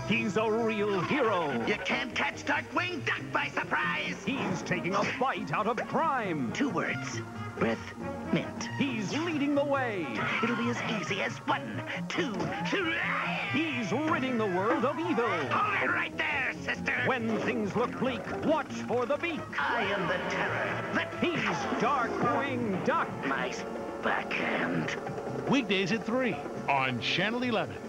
He's a real hero. You can't catch Darkwing Duck by surprise. He's taking a bite out of crime. 2 words. Breath mint. He's leading the way. It'll be as easy as 1, 2, 3. He's ridding the world of evil. Hold it right there, sister. When things look bleak, watch for the beak. I am the terror. He's Darkwing Duck. My backhand. Weekdays at 3 on Channel 11.